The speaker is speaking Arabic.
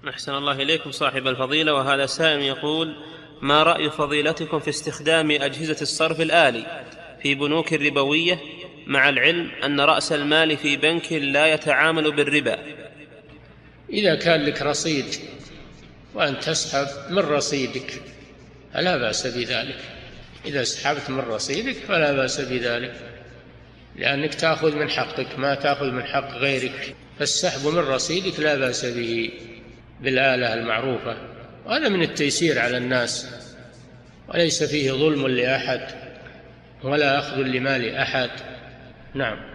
أحسن الله إليكم صاحب الفضيلة. وهذا سائل يقول: ما رأي فضيلتكم في استخدام أجهزة الصرف الآلي في بنوك الربوية، مع العلم أن رأس المال في بنك لا يتعامل بالربا؟ إذا كان لك رصيد وأن تسحب من رصيدك فلا بأس بذلك. إذا سحبت من رصيدك فلا بأس بذلك، لأنك تأخذ من حقك ما تأخذ من حق غيرك، فالسحب من رصيدك لا بأس به بالآلة المعروفة، وهذا من التيسير على الناس، وليس فيه ظلم لأحد ولا أخذ لمال أحد. نعم.